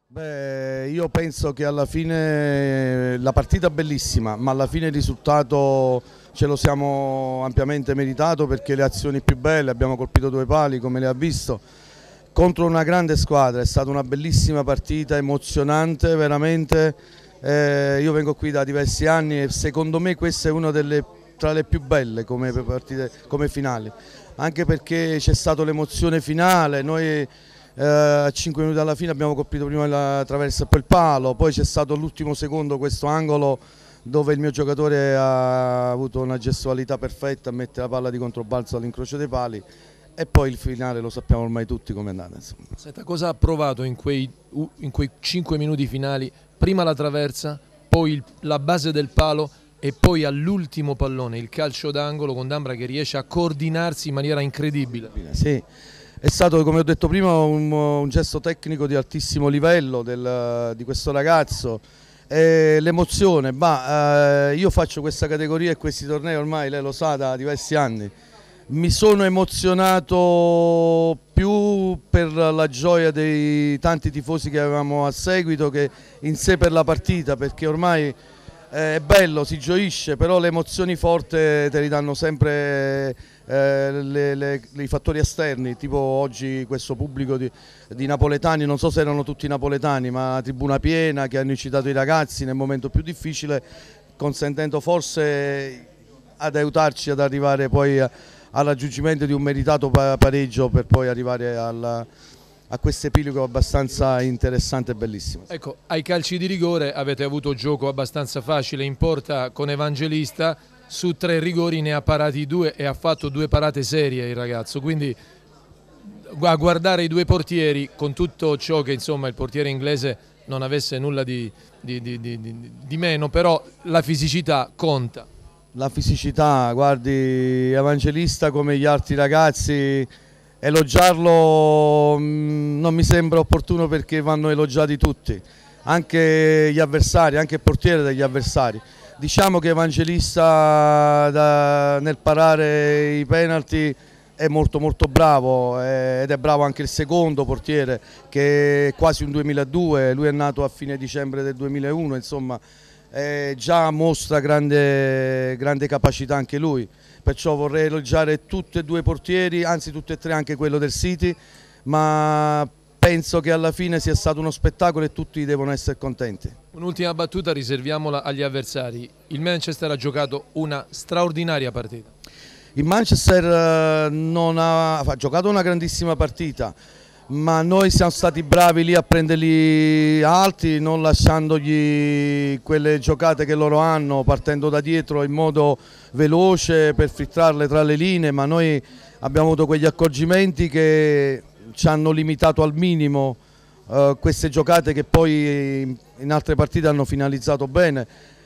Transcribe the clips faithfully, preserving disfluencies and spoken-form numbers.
Beh, io penso che alla fine la partita è bellissima, ma alla fine il risultato ce lo siamo ampiamente meritato perché le azioni più belle, abbiamo colpito due pali come le ha visto, contro una grande squadra, è stata una bellissima partita, emozionante veramente. Eh, io vengo qui da diversi anni e secondo me questa è una delle tra le più belle come partite, come finali, anche perché c'è stata l'emozione finale. Noi Eh, a cinque minuti alla fine abbiamo colpito prima la traversa e poi il palo, poi c'è stato l'ultimo secondo questo angolo dove il mio giocatore ha avuto una gestualità perfetta a mettere la palla di controbalzo all'incrocio dei pali e poi il finale lo sappiamo ormai tutti com'è andata. Insomma. Senta, cosa ha provato in quei, in quei cinque minuti finali? Prima la traversa, poi il, la base del palo e poi all'ultimo pallone, il calcio d'angolo con D'Ambra che riesce a coordinarsi in maniera incredibile. Sì. È stato, come ho detto prima, un, un gesto tecnico di altissimo livello del, di questo ragazzo. L'emozione, eh, io faccio questa categoria e questi tornei ormai, lei lo sa, da diversi anni. Mi sono emozionato più per la gioia dei tanti tifosi che avevamo a seguito che in sé per la partita, perché ormai eh, è bello, si gioisce, però le emozioni forti te li danno sempre eh, le, le, i fattori esterni, tipo oggi questo pubblico di, di napoletani, non so se erano tutti napoletani, ma tribuna piena, che hanno incitato i ragazzi nel momento più difficile, consentendo forse ad aiutarci ad arrivare poi a, al raggiungimento di un meritato pareggio per poi arrivare alla, a questo epilogo abbastanza interessante e bellissimo. Ecco, ai calci di rigore avete avuto gioco abbastanza facile in porta con Evangelista, su tre rigori ne ha parati due e ha fatto due parate serie il ragazzo, quindi a guardare i due portieri, con tutto ciò che insomma il portiere inglese non avesse nulla di, di, di, di, di meno, però la fisicità conta. La fisicità, guardi, Evangelista come gli altri ragazzi, elogiarlo non mi sembra opportuno perché vanno elogiati tutti, anche gli avversari, anche il portiere degli avversari. Diciamo che Evangelista da, nel parare i penalty è molto molto bravo eh, ed è bravo anche il secondo portiere che è quasi un duemiladue, lui è nato a fine dicembre del duemilauno, insomma eh, già mostra grande, grande capacità anche lui. Perciò vorrei elogiare tutti e due i portieri, anzi tutti e tre, anche quello del City, ma penso che alla fine sia stato uno spettacolo e tutti devono essere contenti. Un'ultima battuta, riserviamola agli avversari. Il Manchester ha giocato una straordinaria partita. Il Manchester non ha, ha giocato una grandissima partita, ma noi siamo stati bravi lì a prenderli alti, non lasciandogli quelle giocate che loro hanno, partendo da dietro in modo veloce per filtrarle tra le linee, ma noi abbiamo avuto quegli accorgimenti che ci hanno limitato al minimo eh, queste giocate che poi in altre partite hanno finalizzato bene.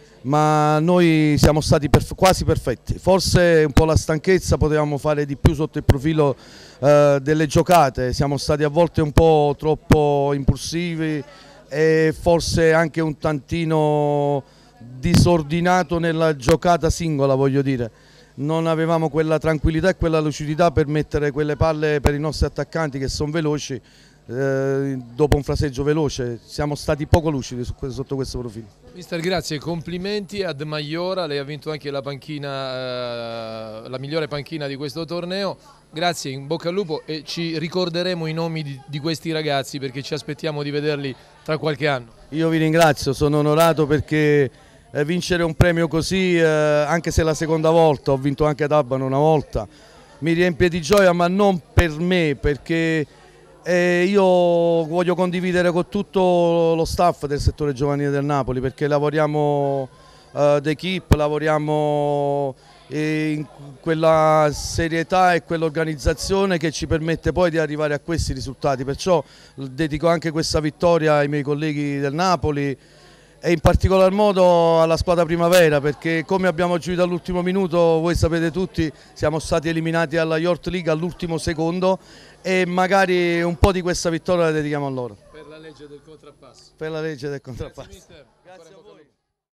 Ma noi siamo stati perf- quasi perfetti, forse un po' la stanchezza, potevamo fare di più sotto il profilo eh, delle giocate, siamo stati a volte un po' troppo impulsivi e forse anche un tantino disordinato nella giocata singola, voglio dire. Non avevamo quella tranquillità e quella lucidità per mettere quelle palle per i nostri attaccanti che sono veloci. Eh, dopo un fraseggio veloce siamo stati poco lucidi su, sotto questo profilo. Mister, grazie, complimenti ad Maiora, lei ha vinto anche la panchina, eh, la migliore panchina di questo torneo. Grazie, in bocca al lupo e ci ricorderemo i nomi di, di questi ragazzi perché ci aspettiamo di vederli tra qualche anno. Io vi ringrazio, sono onorato perché eh, vincere un premio così, eh, anche se è la seconda volta, ho vinto anche ad Abano una volta, mi riempie di gioia, ma non per me, perché E io voglio condividere con tutto lo staff del settore giovanile del Napoli perché lavoriamo uh, d'equipe, lavoriamo in quella serietà e quell'organizzazione che ci permette poi di arrivare a questi risultati, perciò dedico anche questa vittoria ai miei colleghi del Napoli e in particolar modo alla squadra Primavera perché come abbiamo giocato all'ultimo minuto, voi sapete tutti, siamo stati eliminati alla Youth League all'ultimo secondo e magari un po' di questa vittoria la dedichiamo a loro. Per la legge del contrappasso. Per la legge del contrappasso. Grazie, mister. Grazie a voi.